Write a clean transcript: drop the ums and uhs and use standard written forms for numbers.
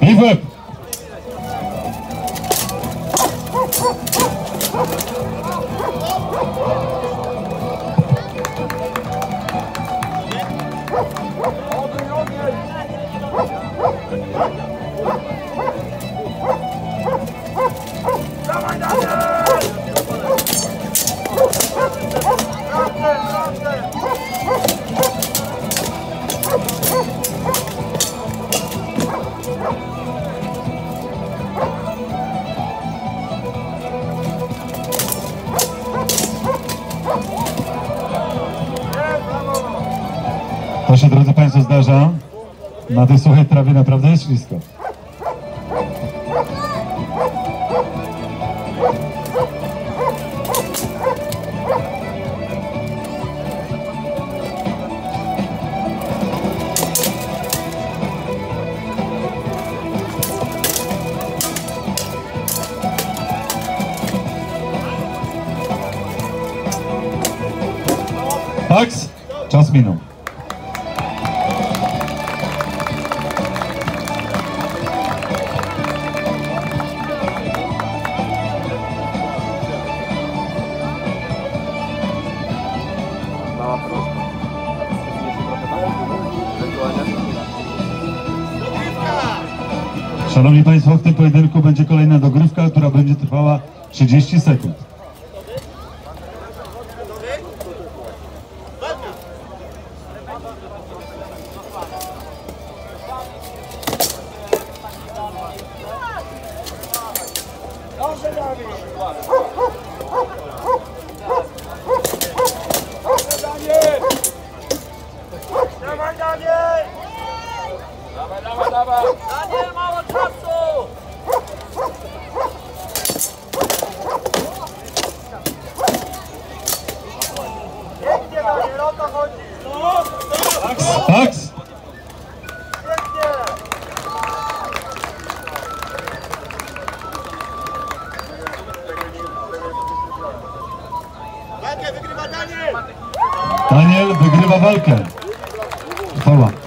I w łeb. To się, drodzy Państwo, zdarza. Na tej suchej trawie naprawdę jest ślisko. Max, czas minął. Szanowni Państwo, w tym pojedynku będzie kolejna dogrywka, która będzie trwała 30 sekund. Dawaj, Daniel! Dawaj! Daniel, mało czasu! Pięknie, Daniel, o to chodzi! Max! Pięknie! Walkę wygrywa Daniel! Daniel wygrywa walkę. Chwała.